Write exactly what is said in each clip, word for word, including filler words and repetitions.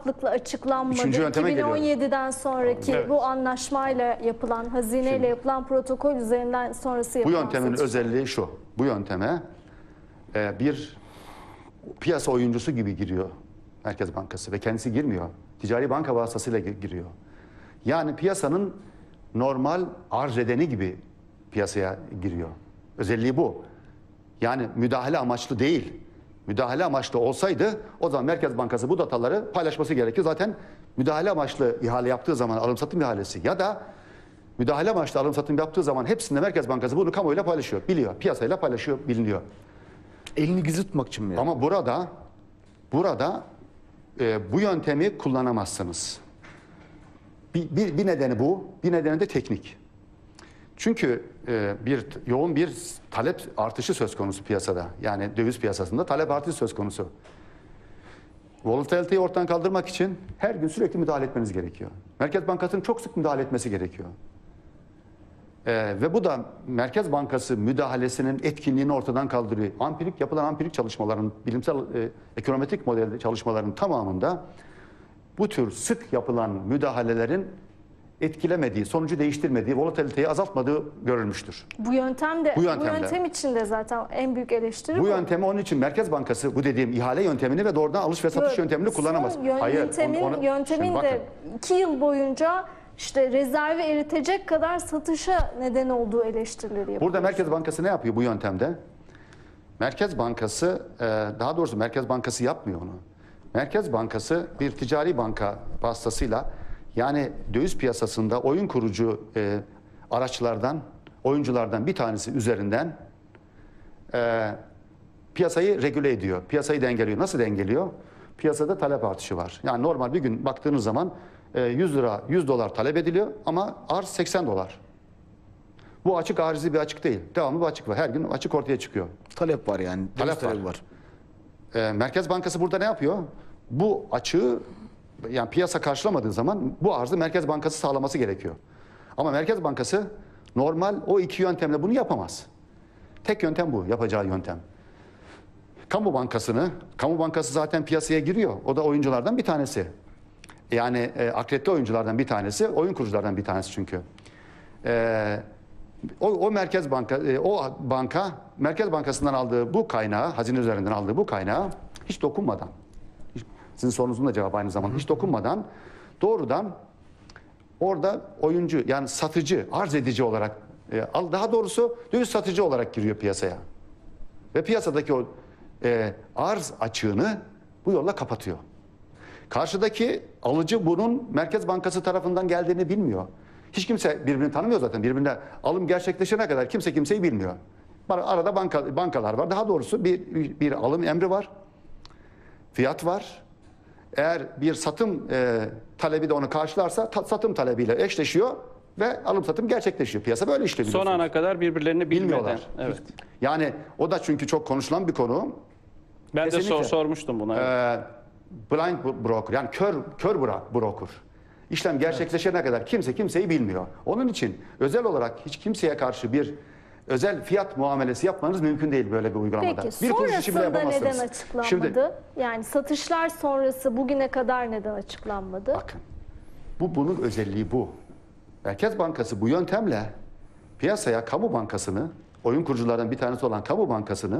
rahatlıkla açıklanmadı. iki bin on yedi'den sonraki evet. bu anlaşmayla yapılan, hazineyle Şimdi, yapılan protokol üzerinden sonrası yapılan Bu yöntemin satış. özelliği şu. Bu yönteme e, bir piyasa oyuncusu gibi giriyor Merkez Bankası ve kendisi girmiyor. Ticari banka vasıtasıyla giriyor. Yani piyasanın normal arz edeni gibi piyasaya giriyor. Özelliği bu. Yani müdahale amaçlı değil. Müdahale amaçlı olsaydı o zaman Merkez Bankası bu dataları paylaşması gerekiyor. Zaten müdahale amaçlı ihale yaptığı zaman alım satım ihalesi ya da müdahale amaçlı alım satım yaptığı zaman hepsinde Merkez Bankası bunu kamuoyuyla paylaşıyor. Biliyor. Piyasayla paylaşıyor, biliniyor. Elini gizli tutmak için mi? Yani? Ama burada burada e, bu yöntemi kullanamazsınız. Bir, bir, bir nedeni bu. Bir nedeni de teknik. Çünkü e, bir yoğun bir talep artışı söz konusu piyasada. Yani döviz piyasasında talep artışı söz konusu. Volatiliteyi ortadan kaldırmak için her gün sürekli müdahale etmeniz gerekiyor. Merkez Bankası'nın çok sık müdahale etmesi gerekiyor. E, ve bu da Merkez Bankası müdahalesinin etkinliğini ortadan kaldırıyor. Ampirik yapılan ampirik çalışmaların, bilimsel e, ekonometrik model çalışmaların tamamında bu tür sık yapılan müdahalelerin etkilemediği, sonucu değiştirmediği, volatiliteyi azaltmadığı görülmüştür. Bu yöntem de, bu, bu yöntem için de zaten en büyük eleştiri bu. Bu yöntemi onun için Merkez Bankası bu dediğim ihale yöntemini ve doğrudan alış ve satış Yo, yöntemini kullanamaz. Yön, Hayır, yöntemin, onu, onu, yöntemin de iki yıl boyunca işte rezervi eritecek kadar satışa neden olduğu eleştirileri yapıyor. Burada Merkez Bankası ne yapıyor bu yöntemde? Merkez Bankası, daha doğrusu Merkez Bankası yapmıyor onu. Merkez Bankası bir ticari banka vasıtasıyla, yani döviz piyasasında oyun kurucu e, araçlardan, oyunculardan bir tanesi üzerinden e, piyasayı regüle ediyor. Piyasayı dengeliyor. Nasıl dengeliyor? Piyasada talep artışı var. Yani normal bir gün baktığınız zaman e, yüz lira, yüz dolar talep ediliyor ama arz seksen dolar. Bu açık arizi bir açık değil. Devamlı bir açık var. Her gün açık ortaya çıkıyor. Talep var yani. Talep var. var. E, Merkez Bankası burada ne yapıyor? Bu açığı, yani piyasa karşılamadığı zaman bu arzı Merkez Bankası sağlaması gerekiyor. Ama Merkez Bankası normal o iki yöntemle bunu yapamaz. Tek yöntem bu, yapacağı yöntem. Kamu bankasını, kamu bankası zaten piyasaya giriyor. O da oyunculardan bir tanesi. Yani e, akredite oyunculardan bir tanesi, oyun kuruculardan bir tanesi çünkü. E, o, o Merkez Banka, e, o banka Merkez Bankası'ndan aldığı bu kaynağı, hazine üzerinden aldığı bu kaynağı hiç dokunmadan, sizin sorunuzun da cevabı aynı zamanda, hiç dokunmadan doğrudan orada oyuncu, yani satıcı, arz edici olarak, daha doğrusu döviz satıcı olarak giriyor piyasaya. Ve piyasadaki o e, arz açığını bu yolla kapatıyor. Karşıdaki alıcı bunun Merkez Bankası tarafından geldiğini bilmiyor. Hiç kimse birbirini tanımıyor zaten. Birbirine alım gerçekleşene kadar kimse kimseyi bilmiyor. Arada banka, bankalar var. Daha doğrusu bir, bir alım emri var. Fiyat var. Eğer bir satım e, talebi de onu karşılarsa ta, satım talebiyle eşleşiyor ve alım satım gerçekleşiyor. Piyasa böyle işliyor. Son ana kadar birbirlerini bilmiyorlar. Evet. Yani o da çünkü çok konuşulan bir konu. Ben Kesinlikle. de sor, sormuştum buna. Evet. E, blind broker, yani kör kör broker. İşlem gerçekleşene evet. kadar kimse kimseyi bilmiyor. Onun için özel olarak hiç kimseye karşı bir özel fiyat muamelesi yapmanız mümkün değil böyle bir uygulamada. Peki bir sonrasında neden açıklanmadı? Şimdi, yani satışlar sonrası bugüne kadar neden açıklanmadı? Bakın, bu bunun özelliği bu. Merkez Bankası bu yöntemle piyasaya kamu bankasını, oyun kuruculardan bir tanesi olan kamu bankasını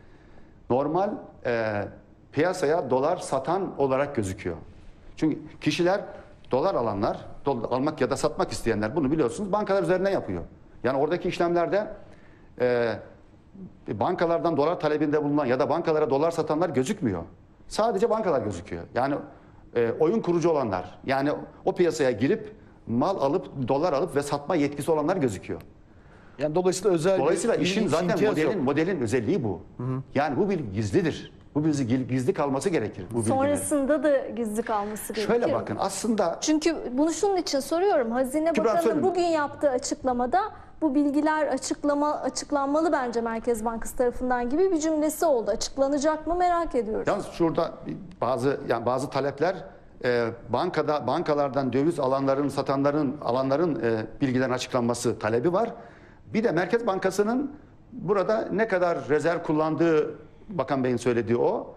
normal e, piyasaya dolar satan olarak gözüküyor. Çünkü kişiler, dolar alanlar, dolar almak ya da satmak isteyenler, bunu biliyorsunuz, bankalar üzerinden yapıyor. Yani oradaki işlemlerde e, bankalardan dolar talebinde bulunan ya da bankalara dolar satanlar gözükmüyor. Sadece bankalar gözüküyor. Yani e, oyun kurucu olanlar, yani o piyasaya girip mal alıp, dolar alıp ve satma yetkisi olanlar gözüküyor. Yani dolayısıyla özel Dolayısıyla işin zaten modelin, modelin özelliği bu. Hı hı. Yani bu bilgi gizlidir. Bu bilgi gizli kalması gerekir. Bu Sonrasında da gizli kalması gerekir. Şöyle bakın aslında. Çünkü bunu şunun için soruyorum. Hazine Bakanı bugün yaptığı açıklamada bu bilgiler açıklama açıklanmalı bence Merkez Bankası tarafından gibi bir cümlesi oldu. Açıklanacak mı merak ediyoruz. Yalnız şurada bazı yani bazı talepler e, bankada bankalardan döviz alanların, satanların, alanların e, bilgilerin açıklanması talebi var. Bir de Merkez Bankası'nın burada ne kadar rezerv kullandığı, Bakan Bey'in söylediği o.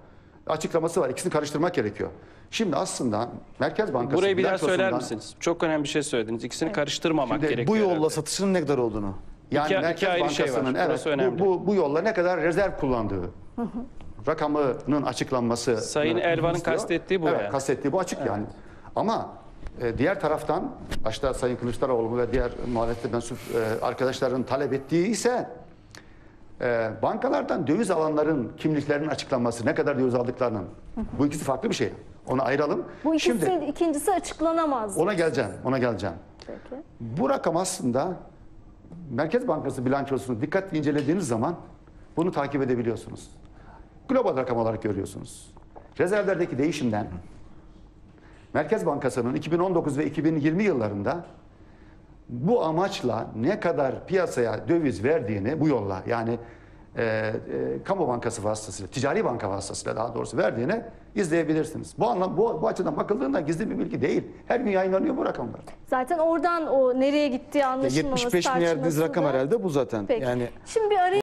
açıklaması var. İkisini karıştırmak gerekiyor. Şimdi aslında Merkez Bankası Burayı bir daha söyler bilançosundan- misiniz? Çok önemli bir şey söylediniz. İkisini karıştırmamak Şimdi gerekiyor. Bu yolla herhalde. satışın ne kadar olduğunu. Yani İki- iki Merkez ayrı şey var. Bankası'nın evet, Burası bu, önemli. bu, bu yolla ne kadar rezerv kullandığı rakamının açıklanması. Sayın Elvan'ın kastettiği bu Evet, yani. kastettiği bu açık yani. Ama e, diğer taraftan başta Sayın Kılıçdaroğlu ve diğer muhalefet mensup e, arkadaşların talep ettiği ise e, bankalardan döviz alanların kimliklerinin açıklanması, ne kadar döviz aldıklarının. Bu ikisi farklı bir şey. Onu ayıralım. Bu ikisi, Şimdi ikincisi açıklanamaz. ona geleceğim, ona geleceğim. Peki. Bu rakam aslında Merkez Bankası bilançosunu dikkatli incelediğiniz zaman bunu takip edebiliyorsunuz. Global rakam olarak görüyorsunuz. Rezervlerdeki değişimden Merkez Bankası'nın iki bin on dokuz ve iki bin yirmi yıllarında bu amaçla ne kadar piyasaya döviz verdiğini bu yolla yani e, e, kamu bankası vasıtasıyla, ticari banka vasıtasıyla daha doğrusu verdiğini izleyebilirsiniz. Bu anlam bu, bu açıdan bakıldığında gizli bir bilgi değil. Her gün yayınlanıyor bu rakamlar. Zaten oradan o nereye gittiği anlaşılmaması yetmiş beş milyar dediğiniz tartışması rakam da- herhalde bu zaten. Peki. Yani Şimdi bir araya